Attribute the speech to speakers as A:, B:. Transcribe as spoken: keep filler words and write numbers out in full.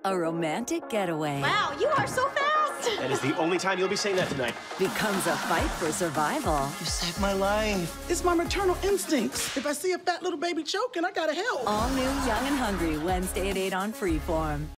A: A romantic getaway
B: Wow, you are so fast!
C: That is the only time you'll be saying that tonight.
A: becomes a fight for survival.
D: You saved my life.
E: It's my maternal instincts. If I see a fat little baby choking, I gotta help.
A: All new Young and Hungry, Wednesday at eight on Freeform.